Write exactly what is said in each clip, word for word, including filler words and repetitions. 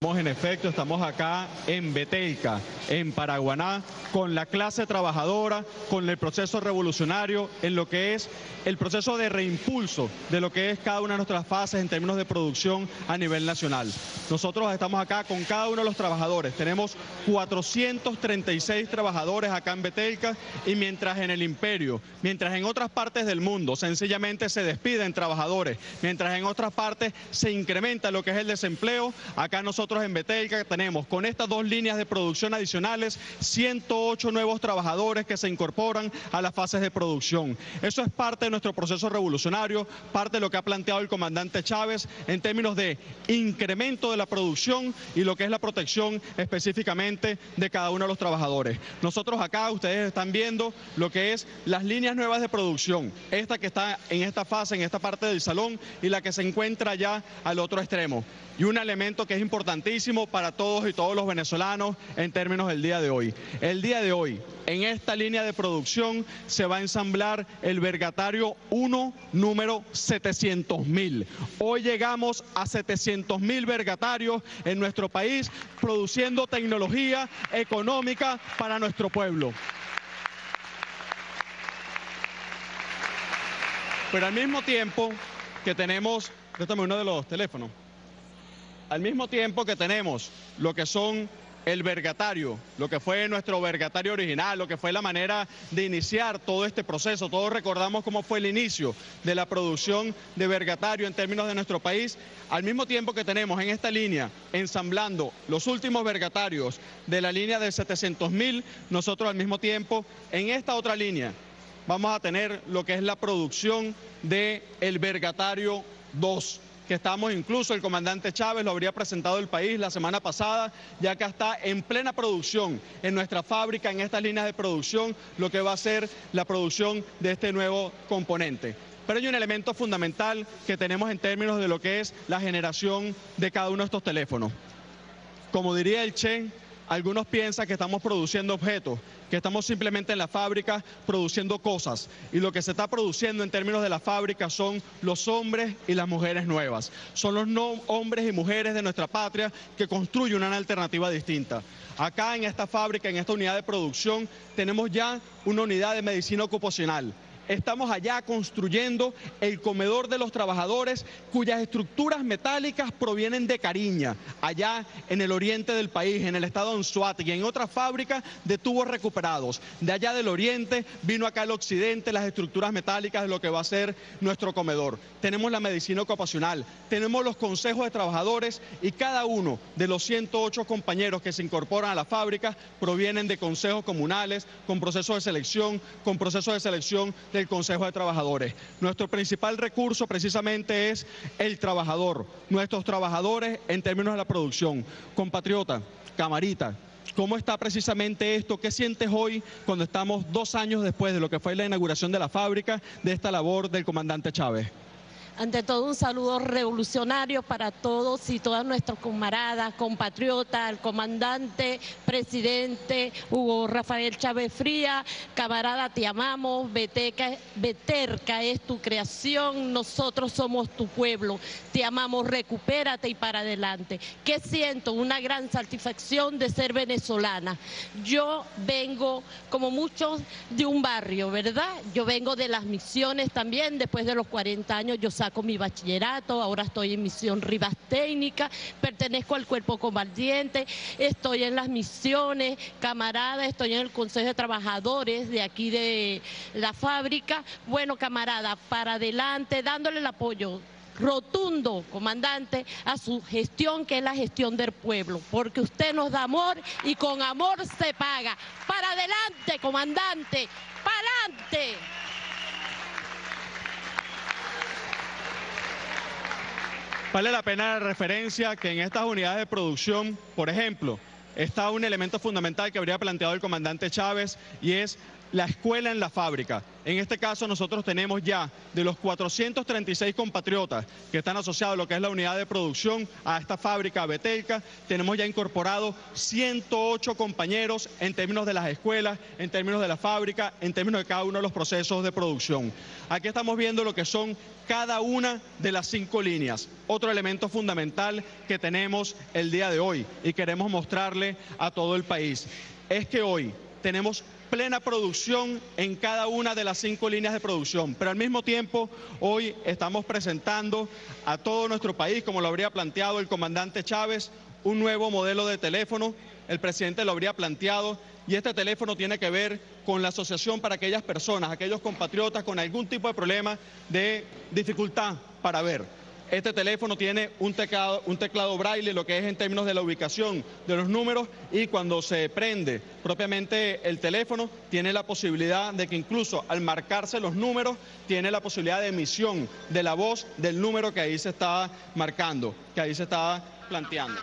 En efecto, estamos acá en Betelca, en Paraguaná, con la clase trabajadora, con el proceso revolucionario, en lo que es el proceso de reimpulso de lo que es cada una de nuestras fases en términos de producción a nivel nacional. Nosotros estamos acá con cada uno de los trabajadores. Tenemos cuatrocientos treinta y seis trabajadores acá en Betelca, y mientras en el imperio, mientras en otras partes del mundo sencillamente se despiden trabajadores, mientras en otras partes se incrementa lo que es el desempleo, acá nosotros en Betelca tenemos con estas dos líneas de producción adicionales ciento ocho nuevos trabajadores que se incorporan a las fases de producción. Eso es parte de nuestro proceso revolucionario, parte de lo que ha planteado el comandante Chávez en términos de incremento de la producción y lo que es la protección específicamente de cada uno de los trabajadores. Nosotros acá, ustedes están viendo lo que es las líneas nuevas de producción, esta que está en esta fase, en esta parte del salón, y la que se encuentra ya al otro extremo. Y un elemento que es importantísimo para todos y todos los venezolanos en términos del día de hoy. El día de hoy, en esta línea de producción, se va a ensamblar el Vergatario uno número setecientos mil. Hoy llegamos a setecientos mil vergatarios en nuestro país, produciendo tecnología económica para nuestro pueblo. Pero al mismo tiempo que tenemos, préstame uno de los teléfonos. Al mismo tiempo que tenemos lo que son el vergatario, lo que fue nuestro vergatario original, lo que fue la manera de iniciar todo este proceso. Todos recordamos cómo fue el inicio de la producción de vergatario en términos de nuestro país. Al mismo tiempo que tenemos en esta línea ensamblando los últimos vergatarios de la línea de setecientos mil, nosotros al mismo tiempo en esta otra línea vamos a tener lo que es la producción del vergatario dos. Que estamos, incluso el comandante Chávez lo habría presentado el país la semana pasada, ya que está en plena producción en nuestra fábrica, en estas líneas de producción, lo que va a ser la producción de este nuevo componente. Pero hay un elemento fundamental que tenemos en términos de lo que es la generación de cada uno de estos teléfonos. Como diría el Che, algunos piensan que estamos produciendo objetos, que estamos simplemente en la fábrica produciendo cosas, y lo que se está produciendo en términos de la fábrica son los hombres y las mujeres nuevas. Son los no hombres y mujeres de nuestra patria que construyen una alternativa distinta. Acá en esta fábrica, en esta unidad de producción, tenemos ya una unidad de medicina ocupacional. Estamos allá construyendo el comedor de los trabajadores, cuyas estructuras metálicas provienen de Cariña, allá en el oriente del país, en el estado de Anzoátegui, y en otras fábricas de tubos recuperados. De allá del oriente vino acá al occidente las estructuras metálicas de lo que va a ser nuestro comedor. Tenemos la medicina ocupacional, tenemos los consejos de trabajadores, y cada uno de los ciento ocho compañeros que se incorporan a la fábrica provienen de consejos comunales, con procesos de selección, con procesos de selección del Consejo de Trabajadores. Nuestro principal recurso precisamente es el trabajador, nuestros trabajadores en términos de la producción. Compatriota, camarita, ¿cómo está precisamente esto? ¿Qué sientes hoy cuando estamos dos años después de lo que fue la inauguración de la fábrica, de esta labor del comandante Chávez? Ante todo, un saludo revolucionario para todos y todas nuestras camaradas, compatriotas, al comandante, presidente Hugo Rafael Chávez Frías. Camarada, te amamos, Betelca, Betelca es tu creación, nosotros somos tu pueblo, te amamos, recupérate y para adelante. ¿Qué siento? Una gran satisfacción de ser venezolana. Yo vengo, como muchos, de un barrio, ¿verdad? Yo vengo de las Misiones también, después de los cuarenta años yo saco mi bachillerato, ahora estoy en Misión Rivas Técnica, pertenezco al cuerpo combatiente, estoy en las Misiones, camarada, estoy en el Consejo de Trabajadores de aquí de la fábrica. Bueno, camarada, para adelante, dándole el apoyo rotundo, comandante, a su gestión, que es la gestión del pueblo, porque usted nos da amor y con amor se paga. Para adelante, comandante, para adelante. Vale la pena la referencia que en estas unidades de producción, por ejemplo, está un elemento fundamental que habría planteado el comandante Chávez, y es la escuela en la fábrica. En este caso nosotros tenemos ya de los cuatrocientos treinta y seis compatriotas que están asociados a lo que es la unidad de producción, a esta fábrica Betelca, tenemos ya incorporado ciento ocho compañeros en términos de las escuelas, en términos de la fábrica, en términos de cada uno de los procesos de producción. Aquí estamos viendo lo que son cada una de las cinco líneas. Otro elemento fundamental que tenemos el día de hoy y queremos mostrarle a todo el país es que hoy tenemos plena producción en cada una de las cinco líneas de producción, pero al mismo tiempo hoy estamos presentando a todo nuestro país, como lo habría planteado el comandante Chávez, un nuevo modelo de teléfono. El presidente lo habría planteado y este teléfono tiene que ver con la asociación para aquellas personas, aquellos compatriotas con algún tipo de problema de dificultad para ver. Este teléfono tiene un teclado, un teclado braille, lo que es en términos de la ubicación de los números, y cuando se prende propiamente el teléfono, tiene la posibilidad de que incluso al marcarse los números, tiene la posibilidad de emisión de la voz del número que ahí se está marcando, que ahí se está planteando.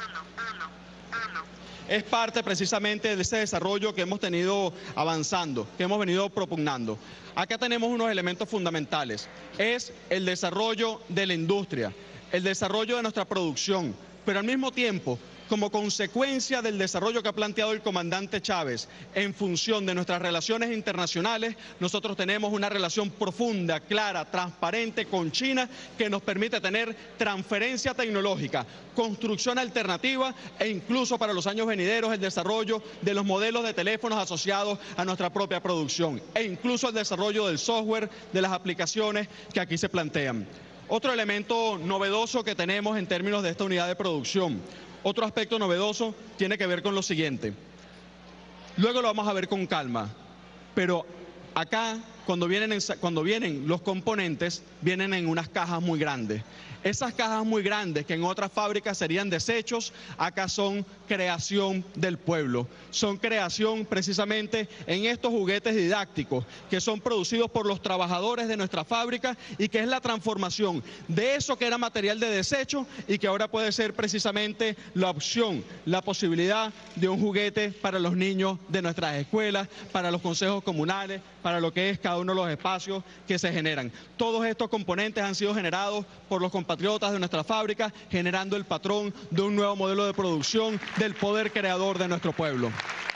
Es parte precisamente de ese desarrollo que hemos tenido avanzando, que hemos venido propugnando. Acá tenemos unos elementos fundamentales. Es el desarrollo de la industria, el desarrollo de nuestra producción, pero al mismo tiempo, como consecuencia del desarrollo que ha planteado el comandante Chávez en función de nuestras relaciones internacionales, nosotros tenemos una relación profunda, clara, transparente con China que nos permite tener transferencia tecnológica, construcción alternativa e incluso para los años venideros el desarrollo de los modelos de teléfonos asociados a nuestra propia producción e incluso el desarrollo del software, de las aplicaciones que aquí se plantean. Otro elemento novedoso que tenemos en términos de esta unidad de producción, otro aspecto novedoso tiene que ver con lo siguiente. Luego lo vamos a ver con calma, pero acá cuando vienen, en, cuando vienen los componentes, vienen en unas cajas muy grandes. Esas cajas muy grandes que en otras fábricas serían desechos, acá son creación del pueblo. Son creación precisamente en estos juguetes didácticos que son producidos por los trabajadores de nuestra fábrica y que es la transformación de eso que era material de desecho y que ahora puede ser precisamente la opción, la posibilidad de un juguete para los niños de nuestras escuelas, para los consejos comunales, para lo que es cada uno de los espacios que se generan. Todos estos componentes han sido generados por los compatriotas de nuestra fábrica, generando el patrón de un nuevo modelo de producción del poder creador de nuestro pueblo.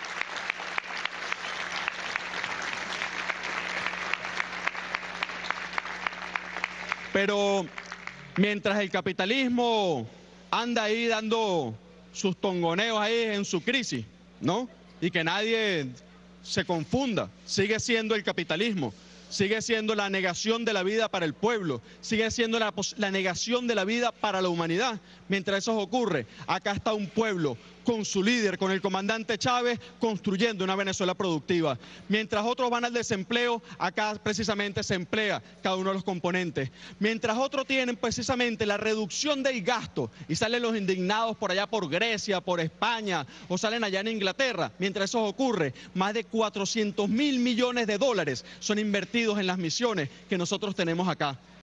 Pero mientras el capitalismo anda ahí dando sus tongoneos ahí en su crisis, ¿no? Y que nadie se confunda, sigue siendo el capitalismo, sigue siendo la negación de la vida para el pueblo, sigue siendo la, la negación de la vida para la humanidad. Mientras eso ocurre, acá está un pueblo con su líder, con el comandante Chávez, construyendo una Venezuela productiva. Mientras otros van al desempleo, acá precisamente se emplea cada uno de los componentes. Mientras otros tienen precisamente la reducción del gasto y salen los indignados por allá por Grecia, por España o salen allá en Inglaterra, mientras eso ocurre, más de cuatrocientos mil millones de dólares son invertidos en las misiones que nosotros tenemos acá.